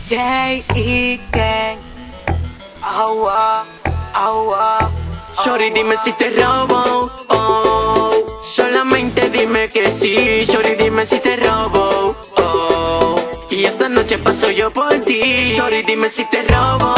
J.E.K. Agua, agua. Shorty, dime si te robo, oh. Solamente dime que sí. Shorty, dime si te robo, oh. Y esta noche paso yo por ti. Shorty, dime si te robo,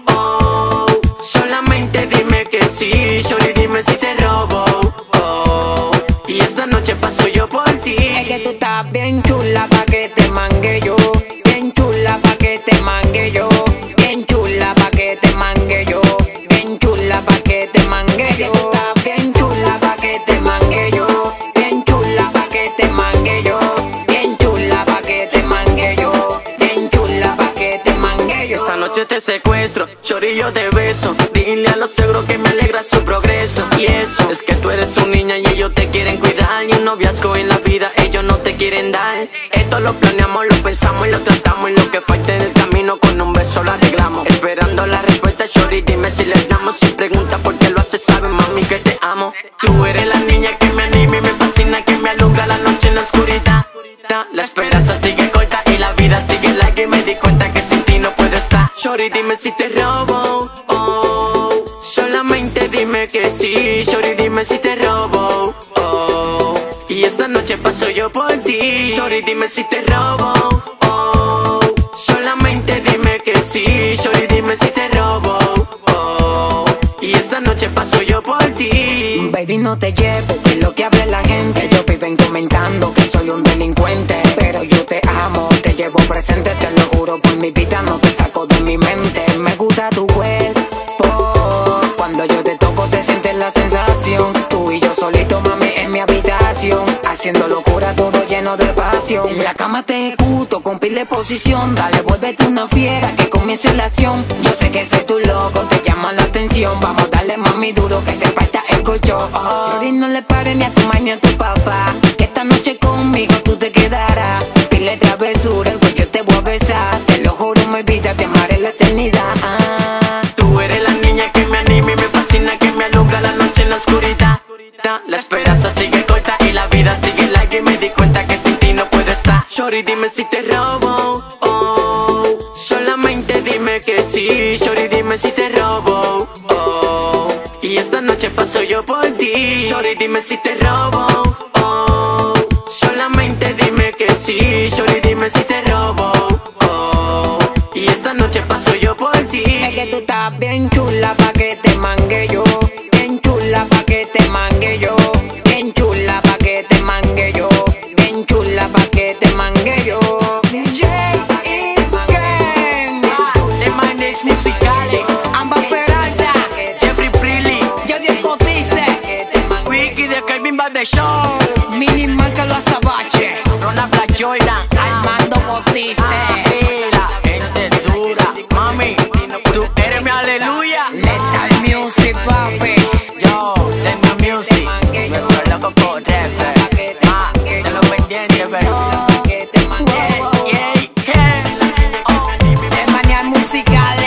oh. Solamente dime que sí. Shorty, dime si te robo, oh. Y esta noche paso yo por ti. Es que tú estás bien chula pa' que te mangue yo. Bien chula pa' que te mangue yo. Bien chula pa' que te mangue yo. Bien chula pa' que te mangue yo. Es que tú estás bien chula pa' que te mangue yo. Bien chula pa' que te mangue yo. Bien chula pa' que te mangue yo. Bien chula pa' que te mangue yo. Esta noche te secuestro, shorty, yo te beso. Dile a los segros que me alegra su progreso. Y eso es que tú eres su niña y ellos te quieren cuidar. Y un noviazgo en la vida ellos no te quieren dar. Esto lo planeamos, lo pensamos y lo tratamos. Y lo que falte en el camino con un beso lo arreglamos. Esperando la respuesta, shorty, dime si le damos. Si pregunta por qué lo haces, sabe mami que te amo. Tú eres la niña que me anima y me fascina, que me alumbra la noche en la oscuridad. La esperanza sigue corta y la vida sigue larga y me di cuenta que sin ti no puedo estar. Shorty, dime si te robo, oh. Solamente dime que sí. Shorty, dime si te robo, oh. Y esta noche paso yo por ti. Shorty, dime si te robo, oh. Solamente dime que sí. Shorty, dime si te robo, oh. Y esta noche paso yo por ti. Baby, no te llevo, que lo que hable la gente. Ellos viven comentando que soy un delincuente, pero yo te amo, te llevo presente. Te lo juro por mi vida, no te saco de mi mente. Me gusta tu cuerpo, cuando yo te toco se siente la sensación. Tú y yo solito, mami, en mi habitación, haciendo locura, todo lleno de pasión. En la cama te ejecuto con pile de posición. Dale, vuélvete una fiera, que comience la acción. Yo sé que soy tu loco, te llama la atención. Vamos, dale, mami, duro, que se falta el colchón. Shorty, no le pares ni a tu mamá ni a tu papá, que esta noche conmigo tú te quedarás. Pile de travesura, el cuello te voy a besar. Te lo juro, mi vida, te amaré la eternidad. Tú eres la niña que me anima y me fascina, que me alumbra la noche en la oscuridad. La esperanza sigue corta y la vida sigue larga y me di cuenta que sin ti no puedo estar. Shorty, dime si te robo, oh. Solamente dime que sí. Shorty, dime si te robo, oh. Y esta noche paso yo por ti. Shorty, dime si te robo, oh. Solamente dime que sí. Shorty, dime si te robo, oh. Y esta noche paso yo por ti. Es que tú estás bien chula pa' que te mangue yo. Bien chula pa' que te mangue yo. Bien chula pa' que te mangue yo. Bien chula pa' que te mangue yo. J.E.K. De manes musicales, Ambas Peralta, Jeffrey Prilly, Jodiel Cotice, Wiki de Kevin Barber Show, Mini Marcelo Azabache, Ronald Black Jordan, Armando Cotice. la gente dura, mami, tú eres mi aleluya. Lethal Music, papi. Yo, de mi music, me soy loco por rapper. De los pendientes, baby. Que te mangue. Yeah, yeah, yeah. De manera musical.